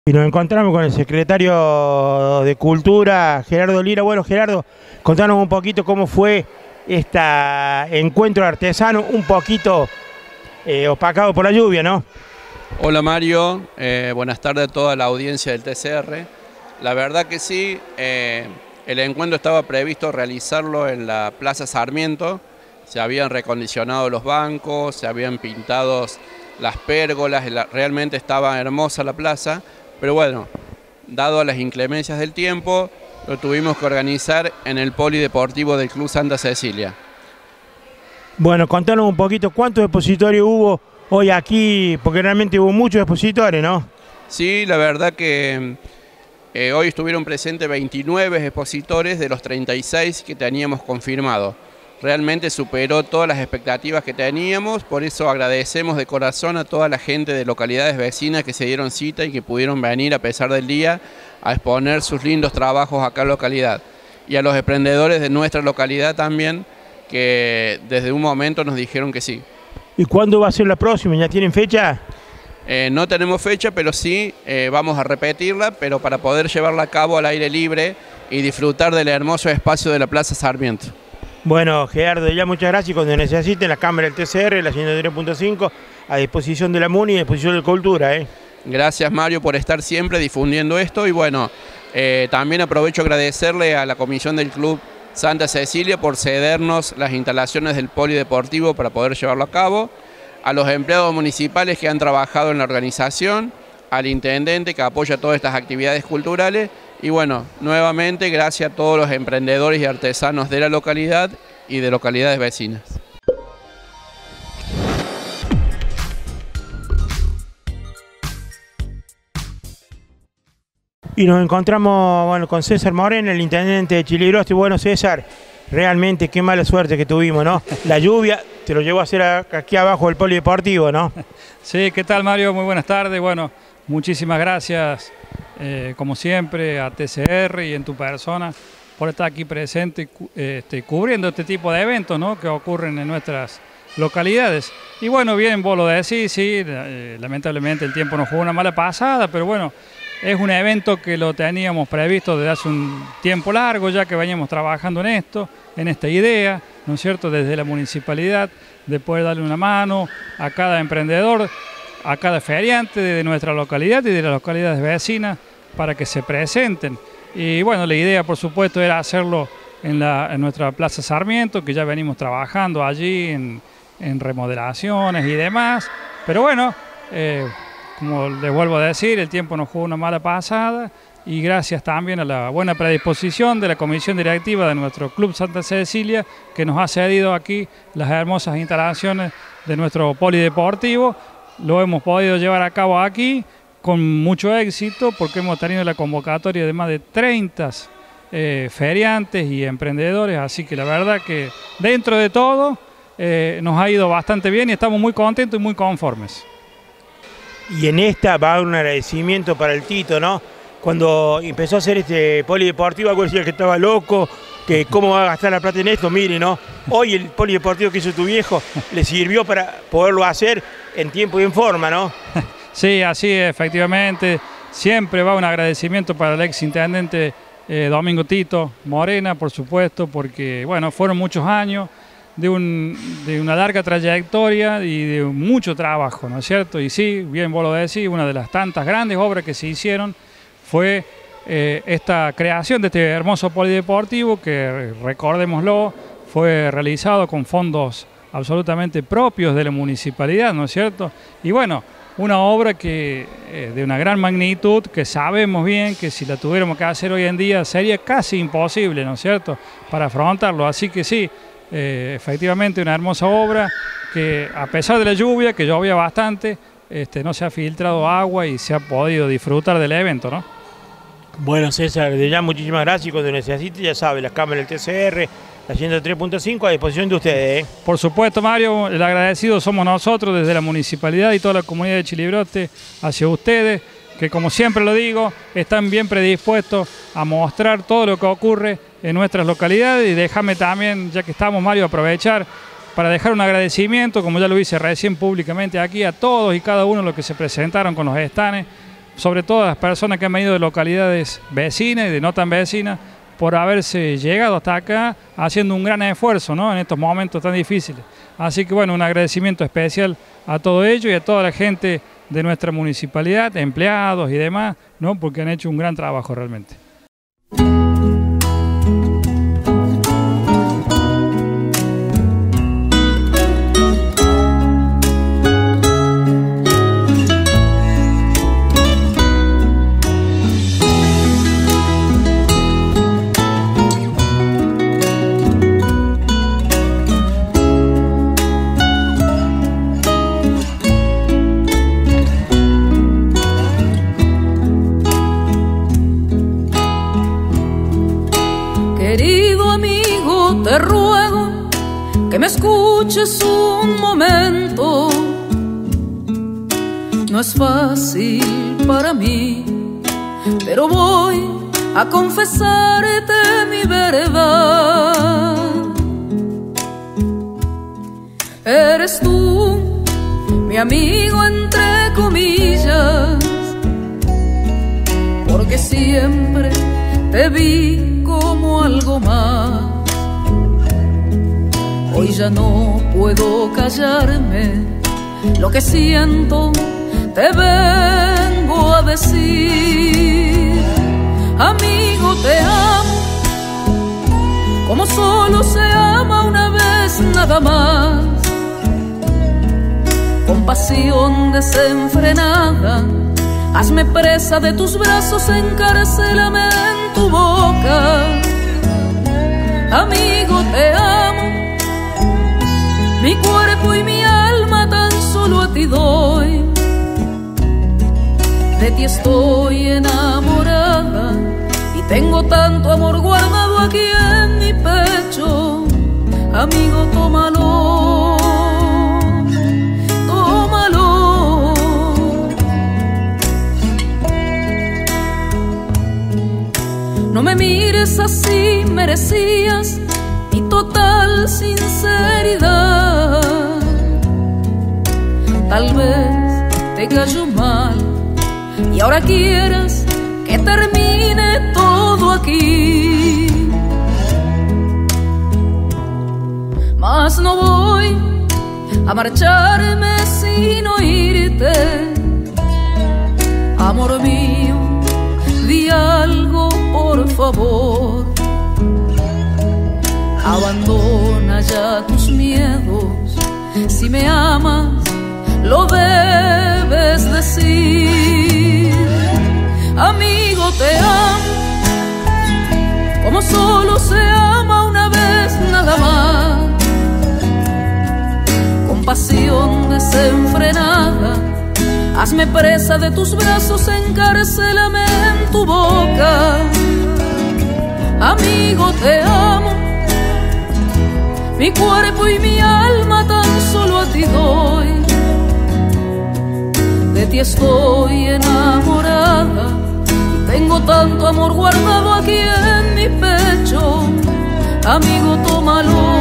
Y nos encontramos con el secretario de Cultura, Gerardo Lira. Bueno, Gerardo, contanos un poquito cómo fue este encuentro artesano, un poquito opacado por la lluvia, ¿no? Hola Mario, buenas tardes a toda la audiencia del TCR. La verdad que sí, el encuentro estaba previsto realizarlo en la Plaza Sarmiento. Se habían recondicionado los bancos, se habían pintado las pérgolas, realmente estaba hermosa la plaza. Pero bueno, dado las inclemencias del tiempo, lo tuvimos que organizar en el Polideportivo del Club Santa Cecilia. Bueno, contanos un poquito cuántos expositores hubo hoy aquí, porque realmente hubo muchos expositores, ¿no? Sí, la verdad que hoy estuvieron presentes 29 expositores de los 36 que teníamos confirmado. Realmente superó todas las expectativas que teníamos, por eso agradecemos de corazón a toda la gente de localidades vecinas que se dieron cita y que pudieron venir a pesar del día a exponer sus lindos trabajos acá en la localidad. Y a los emprendedores de nuestra localidad también, que desde un momento nos dijeron que sí. ¿Y cuándo va a ser la próxima? ¿Ya tienen fecha? No tenemos fecha, pero sí vamos a repetirla, pero para poder llevarla a cabo al aire libre y disfrutar del hermoso espacio de la Plaza Sarmiento. Bueno, Gerardo, ya muchas gracias. Y cuando necesiten, la cámara del TCR, la 103.5, a disposición de la MUNI y a disposición de Cultura. Gracias Mario por estar siempre difundiendo esto y bueno, también aprovecho agradecerle a la comisión del Club Santa Cecilia por cedernos las instalaciones del Polideportivo para poder llevarlo a cabo, a los empleados municipales que han trabajado en la organización, al intendente que apoya todas estas actividades culturales y bueno, nuevamente gracias a todos los emprendedores y artesanos de la localidad y de localidades vecinas. Y nos encontramos con César Moreno, el intendente de Chiligrosti. Bueno, César, realmente qué mala suerte que tuvimos, ¿no? La lluvia te lo llevó a hacer aquí abajo del Polideportivo, ¿no? Sí, ¿qué tal Mario? Muy buenas tardes. Bueno, muchísimas gracias, como siempre, a TCR y en tu persona por estar aquí presente cubriendo este tipo de eventos, ¿no?, que ocurren en nuestras localidades. Y bueno, bien, vos lo decís, sí, lamentablemente el tiempo nos jugó una mala pasada, pero bueno, es un evento que lo teníamos previsto desde hace un tiempo largo, ya que veníamos trabajando en esto, en esta idea, ¿no es cierto?, desde la municipalidad, de poder darle una mano a cada emprendedor, a cada feriante de nuestra localidad y de las localidades vecinas para que se presenten. Y bueno, la idea por supuesto era hacerlo en nuestra Plaza Sarmiento, que ya venimos trabajando allí en remodelaciones y demás, pero bueno, como les vuelvo a decir, el tiempo nos jugó una mala pasada y gracias también a la buena predisposición de la comisión directiva de nuestro Club Santa Cecilia, que nos ha cedido aquí las hermosas instalaciones de nuestro polideportivo. Lo hemos podido llevar a cabo aquí con mucho éxito porque hemos tenido la convocatoria de más de 30 feriantes y emprendedores, así que la verdad que dentro de todo nos ha ido bastante bien y estamos muy contentos y muy conformes. Y en esta va un agradecimiento para el Tito, ¿no? Cuando empezó a hacer este polideportivo, algo decía que estaba loco, que cómo va a gastar la plata en esto, mire, ¿no? Hoy el polideportivo que hizo tu viejo le sirvió para poderlo hacer en tiempo y en forma, ¿no? Sí, así es, efectivamente. Siempre va un agradecimiento para el ex intendente Domingo Tito Morena, por supuesto, porque bueno, fueron muchos años de una larga trayectoria y de mucho trabajo, ¿no es cierto? Y sí, bien vos lo decís, una de las tantas grandes obras que se hicieron fue esta creación de este hermoso polideportivo que, recordémoslo, fue realizado con fondos absolutamente propios de la municipalidad, ¿no es cierto? Y bueno, una obra que de una gran magnitud, que sabemos bien que si la tuviéramos que hacer hoy en día sería casi imposible, ¿no es cierto?, para afrontarlo. Así que sí, efectivamente una hermosa obra que a pesar de la lluvia, que llovía bastante, no se ha filtrado agua y se ha podido disfrutar del evento, ¿no? Bueno, César, de ya muchísimas gracias y cuando necesite, ya sabe, las cámaras del TCR, la 103.5 a disposición de ustedes. Por supuesto, Mario, el agradecido somos nosotros desde la municipalidad y toda la comunidad de Chiligrosti hacia ustedes, que como siempre lo digo, están bien predispuestos a mostrar todo lo que ocurre en nuestras localidades. Y déjame también, ya que estamos, Mario, aprovechar para dejar un agradecimiento, como ya lo hice recién públicamente aquí, a todos y cada uno de los que se presentaron con los stands, sobre todo a las personas que han venido de localidades vecinas y de no tan vecinas, por haberse llegado hasta acá haciendo un gran esfuerzo, ¿no?, en estos momentos tan difíciles. Así que bueno, un agradecimiento especial a todo ello y a toda la gente de nuestra municipalidad, empleados y demás, ¿no?, porque han hecho un gran trabajo realmente. Te ruego que me escuches un momento. No es fácil para mí, pero voy a confesarte mi verdad. Eres tú, mi amigo entre comillas, porque siempre te vi como algo más. Hoy ya no puedo callarme, lo que siento te vengo a decir. Amigo, te amo, como solo se ama una vez nada más. Con pasión desenfrenada, hazme presa de tus brazos, encárcelame en tu boca. Amigo, te amo, mi cuerpo y mi alma tan solo a ti doy. De ti estoy enamorada y tengo tanto amor guardado aquí en mi pecho. Amigo, tómalo, tómalo. No me mires así, merecías mi total sinceridad. Tal vez te cayó mal y ahora quieras que termine todo aquí. Mas no voy a marcharme sin oírte. Amor mío, di algo por favor. Abandona ya tus miedos. Si me amas, lo debes decir. Amigo, te amo, como solo se ama una vez nada más. Con pasión desenfrenada, hazme presa de tus brazos, encárcelame en tu boca. Amigo, te amo, mi cuerpo y mi alma tan solo a ti doy. De ti estoy enamorada y tengo tanto amor guardado aquí en mi pecho. Amigo, tómalo.